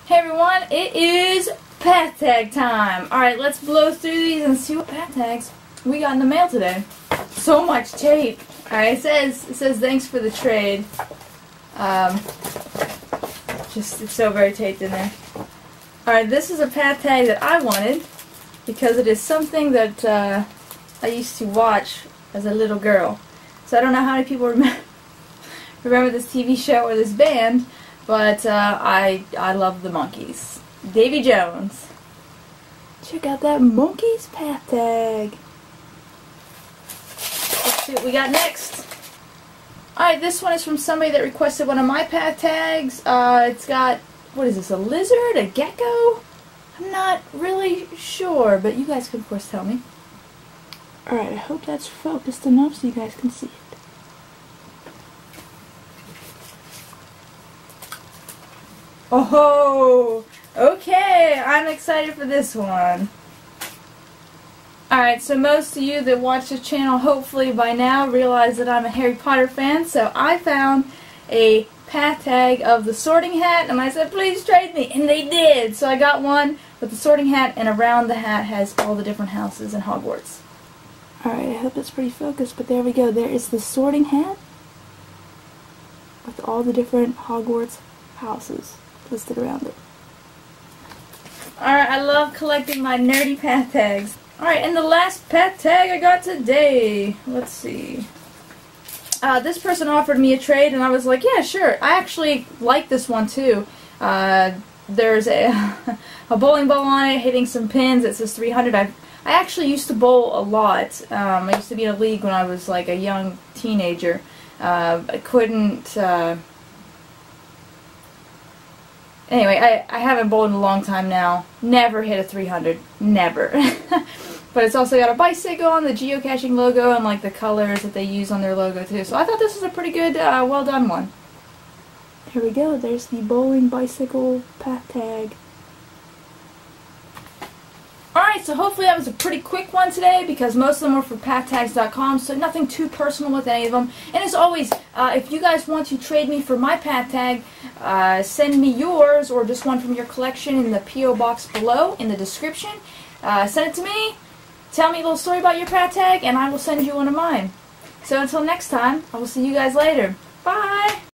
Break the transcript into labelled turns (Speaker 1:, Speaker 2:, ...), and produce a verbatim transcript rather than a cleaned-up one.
Speaker 1: Hey everyone, it is Pathtag time. Alright, let's blow through these and see what Pathtags we got in the mail today. So much tape. Alright, it says it says thanks for the trade. Um just it's so very taped in there. Alright, this is a Pathtag that I wanted because it is something that uh, I used to watch as a little girl. So I don't know how many people remember remember this T V show or this band. But uh, I I love the monkeys. Davy Jones. Check out that monkeys Pathtag. Let's see what we got next. Alright, this one is from somebody that requested one of my Pathtags. Uh, it's got, what is this, a lizard? A gecko? I'm not really sure, but you guys can of course tell me. Alright, I hope that's focused enough so you guys can see it. Oh, okay, I'm excited for this one. Alright, so most of you that watch this channel hopefully by now realize that I'm a Harry Potter fan, so I found a Pathtag of the Sorting Hat, and I said, please trade me, and they did! So I got one with the Sorting Hat, and around the hat has all the different houses in Hogwarts. Alright, I hope it's pretty focused, but there we go. There is the Sorting Hat with all the different Hogwarts houses listed around it. Alright, I love collecting my nerdy Pathtags. Alright, and the last Pathtag I got today. Let's see. Uh, this person offered me a trade, and I was like, yeah, sure. I actually like this one, too. Uh, there's a, a bowling ball on it, hitting some pins. It says three hundred. I I actually used to bowl a lot. Um, I used to be in a league when I was like a young teenager. Uh, I couldn't... Uh, Anyway, I, I haven't bowled in a long time now. Never hit a three hundred. Never. But it's also got a bicycle on the geocaching logo and like the colors that they use on their logo too. So I thought this was a pretty good, uh, well done one. Here we go. There's the bowling bicycle Pathtag. Alright, so hopefully that was a pretty quick one today because most of them were from pathtags dot com, so nothing too personal with any of them. And as always, uh, if you guys want to trade me for my Pathtag, uh, send me yours or just one from your collection in the P O box below in the description. Uh, send it to me, tell me a little story about your Pathtag, and I will send you one of mine. So until next time, I will see you guys later. Bye!